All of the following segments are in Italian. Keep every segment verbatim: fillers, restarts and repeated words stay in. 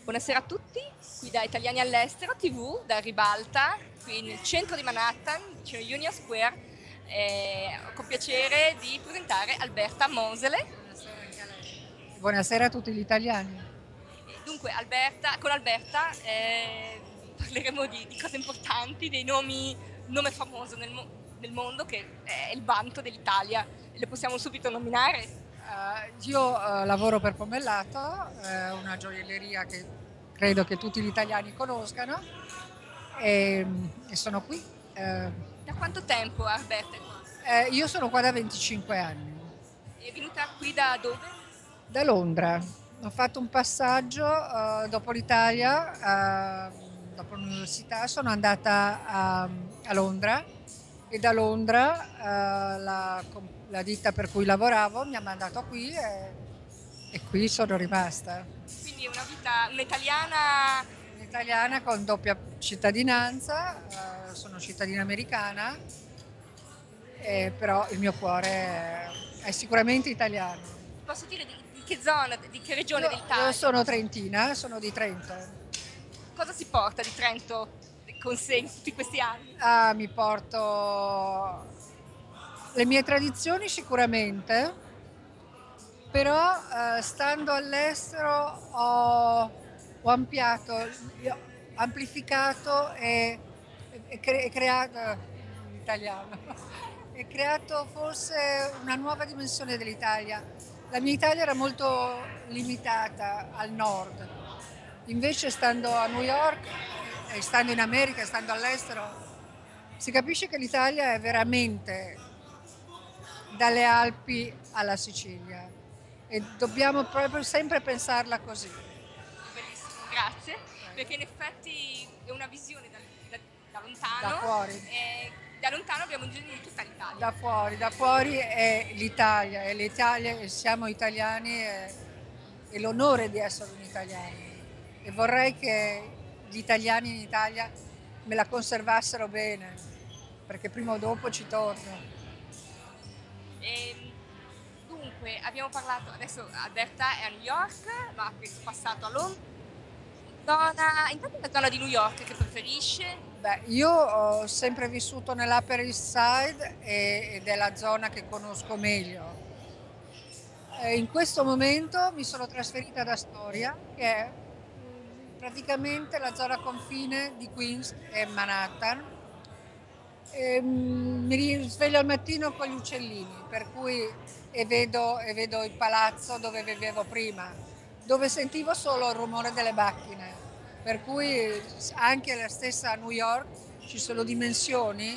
Buonasera a tutti, qui da Italiani all'Estero T V, da Ribalta, qui nel centro di Manhattan, vicino a Union Square. E ho il piacere di presentare Alberta Mosele. Buonasera anche a lei. Buonasera a tutti gli italiani. E dunque, Alberta, con Alberta eh, parleremo di, di cose importanti, dei nomi, un nome famoso nel, mo- nel mondo che è il vanto dell'Italia. Le possiamo subito nominare? Eh, io eh, lavoro per Pomellato, eh, una gioielleria che credo che tutti gli italiani conoscano e, e sono qui. Eh, Da quanto tempo Alberta è qua? eh, io sono qua da venticinque anni, È venuta qui da dove? da Londra. Ho fatto un passaggio eh, dopo l'Italia, eh, dopo l'università, sono andata a, a Londra e da Londra eh, la, com- la ditta per cui lavoravo mi ha mandato qui e, e qui sono rimasta. Quindi è una vita, un'italiana. Un'italiana con doppia cittadinanza, eh, sono cittadina americana, eh, però il mio cuore è, è sicuramente italiano. Posso dire di, di che zona, di che regione Io, io dell'Italia? sono trentina, sono di Trento. Cosa si porta di Trento con sé in tutti questi anni? Ah, mi porto le mie tradizioni sicuramente, però eh, stando all'estero ho, ho ampliato, ho amplificato e, e cre- e creato, in italiano, e creato forse una nuova dimensione dell'Italia. La mia Italia era molto limitata al nord, invece stando a New York e stando in America e stando all'estero si capisce che l'Italia è veramente dalle Alpi alla Sicilia e dobbiamo proprio sempre pensarla così. Bellissimo, grazie, perché in effetti è una visione da, da- da Da lontano fuori, e da lontano abbiamo bisogno di tutta l'Italia. da fuori, da fuori è l'Italia, e l'Italia, e siamo italiani e, e l'onore di essere un italiano. E vorrei che gli italiani in Italia me la conservassero bene, perché prima o dopo ci torno. E, dunque, abbiamo parlato, adesso Alberta è a New York, ma ha passato a Londra. Zona, intanto la zona di New York che preferisce? Beh, io ho sempre vissuto nell'Upper East Side e- ed è la zona che conosco meglio. Eh, in questo momento mi sono trasferita ad Astoria, che è mm, praticamente la zona confine di Queens e Manhattan. E, mm, mi risveglio al mattino con gli uccellini, per cui e vedo, e vedo il palazzo dove vivevo prima, dove sentivo solo il rumore delle macchine. Per cui anche la stessa New York ci sono dimensioni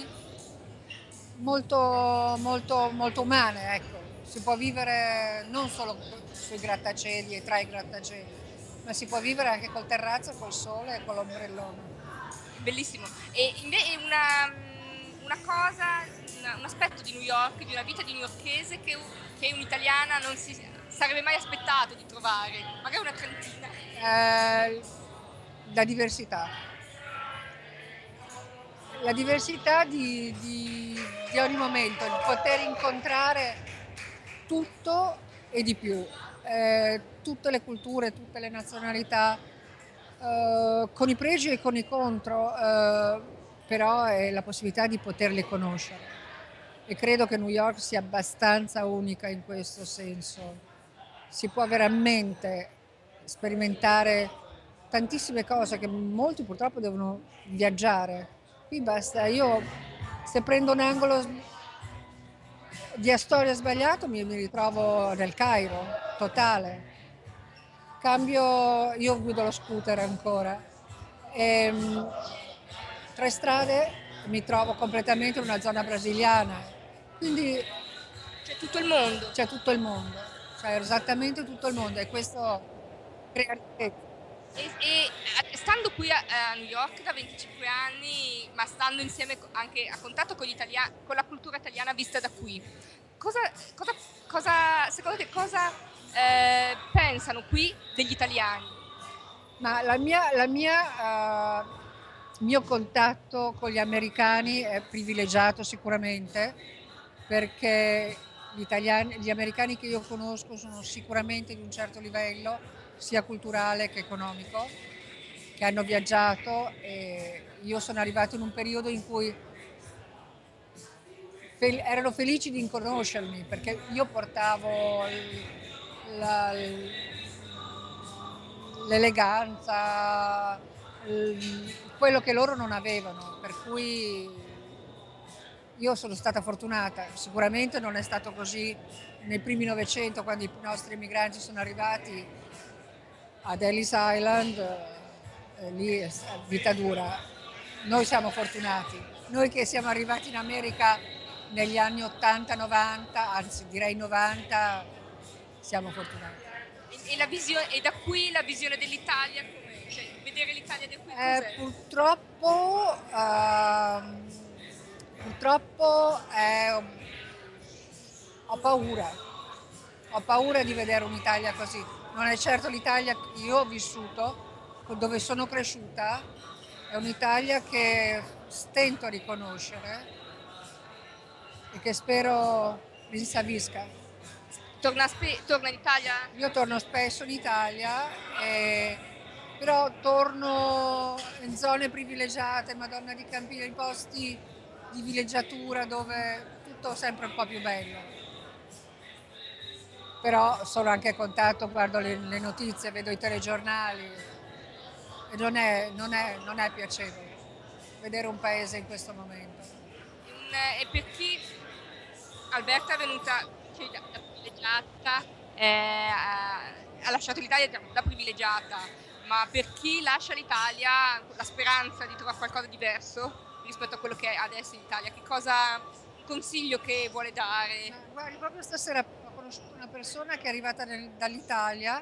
molto, molto, molto umane, ecco. Si può vivere non solo sui grattacieli e tra i grattacieli, ma si può vivere anche col terrazzo, col sole e con l'ombrellone. Bellissimo. E invece una, mm, una cosa, una- un aspetto di New York, di una vita di newyorkese che, un- che un'italiana non si sarebbe mai aspettato di trovare, magari una trentina. Eh, la diversità. La diversità di, di- di ogni momento, il poter incontrare tutto e di più, eh, tutte le culture, tutte le nazionalità, eh, con i pregi e con i contro, eh, però è la possibilità di poterle conoscere. E credo che New York sia abbastanza unica in questo senso. Si può veramente sperimentare tantissime cose che molti purtroppo devono viaggiare. Qui basta, io se prendo un angolo di Astoria sbagliato mi, mi ritrovo nel Cairo, totale. Cambio, io guido lo scooter ancora. Ehm, tre strade mi trovo completamente in una zona brasiliana. Quindi Cioè tutto il mondo. c'è tutto il mondo, c'è esattamente tutto il mondo e questo crea ricchezza. E, e, eh, stando qui a, a New York da venticinque anni, ma stando insieme co- anche a contatto con, gli italia- con la cultura italiana vista da qui, cosa, cosa- cosa- secondo te cosa eh, pensano qui degli italiani? Ma la mia, la mia, eh, mio contatto con gli americani è privilegiato sicuramente perché gli italiani, gli americani che io conosco sono sicuramente di un certo livello sia culturale che economico, che hanno viaggiato, e io sono arrivata in un periodo in cui fel- erano felici di conoscermi, perché io portavo l- la- l- l'eleganza, l- quello che loro non avevano, per cui io sono stata fortunata. Sicuramente non è stato così nei primi Novecento, quando i nostri emigranti sono arrivati ad Ellis Island, eh, lì è sta- vita dura. Noi siamo fortunati. Noi che siamo arrivati in America negli anni ottanta novanta, anzi direi novanta, siamo fortunati. E, e la visio- e da qui la visione dell'Italia, com'è? Cioè, vedere l'Italia da qui Eh, cos'è? purtroppo, ehm, purtroppo eh, ho paura, ho paura di vedere un'Italia così. Non è certo l'Italia che io ho vissuto, dove sono cresciuta, è un'Italia che stento a riconoscere e che spero rinsavisca. Torna, spe- torna in Italia? Io torno spesso in Italia, e- però torno in zone privilegiate, Madonna di Campina, in posti di villeggiatura dove tutto è sempre un po' più bello. Però sono anche a contatto, guardo le, le notizie, vedo i telegiornali e non è, non è- non è piacevole vedere un paese in questo momento. Un- e per chi Alberta è venuta cioè, da, da privilegiata, eh, ha, ha lasciato l'Italia da, da privilegiata, ma per chi lascia l'Italia con la speranza di trovare qualcosa di diverso rispetto a quello che è adesso in Italia, che cosa, un consiglio che vuole dare? Ma guardi, proprio stasera ho conosciuto una persona che è arrivata nel- dall'Italia,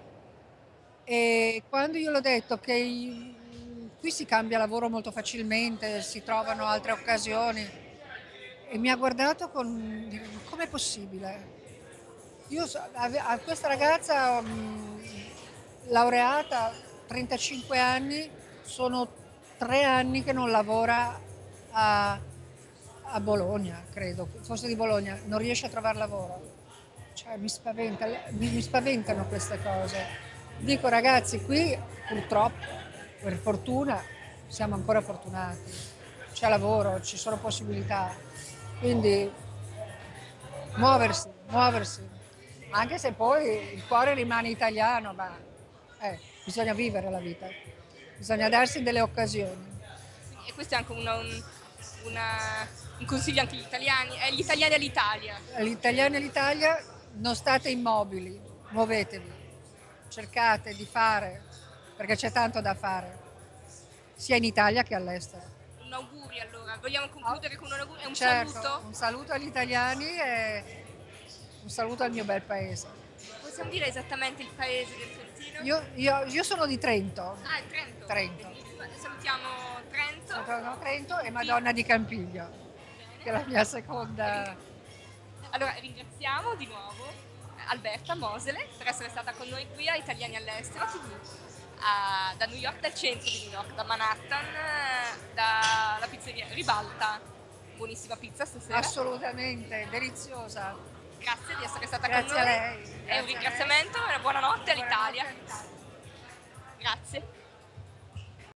e quando io l'ho detto che i- qui si cambia lavoro molto facilmente, si trovano altre occasioni, e mi ha guardato con dire, ma com'è possibile? Io so- a, a questa ragazza, mm, laureata, trentacinque anni, sono tre anni che non lavora a, a Bologna, credo, forse di Bologna, non riesce a trovare lavoro. Cioè, mi spaventa, mi, mi spaventano queste cose. Dico ragazzi, qui purtroppo, per fortuna, siamo ancora fortunati. C'è lavoro, ci sono possibilità. Quindi muoversi, muoversi. Anche se poi il cuore rimane italiano, ma eh, bisogna vivere la vita. Bisogna darsi delle occasioni. Quindi- e questo è anche una- un, una- un consiglio anche agli italiani, agli italiani all'Italia. Gli italiani e l'Italia, non state immobili, muovetevi, cercate di fare, perché c'è tanto da fare, sia in Italia che all'estero. Un augurio allora, vogliamo Ah, concludere con un augurio e un certo, saluto? un saluto agli italiani e un saluto al mio bel paese. Possiamo dire esattamente il paese del Trentino? Io, io- io sono di Trento, Ah, il Trento. Trento. Benissimo. Salutiamo Trento. sono Trento e Madonna di Campiglio, che è la mia seconda. Allora, ringraziamo di nuovo Alberta Mosele per essere stata con noi qui a Italiani all'Estero T V, a- da New York, dal centro di New York, da Manhattan, eh, dalla pizzeria Ribalta. Buonissima pizza stasera. Assolutamente, deliziosa. Grazie di essere stata Grazie con a noi. lei. E Grazie un a lei. ringraziamento e una buonanotte all'Italia. Buonanotte all'Italia. Grazie.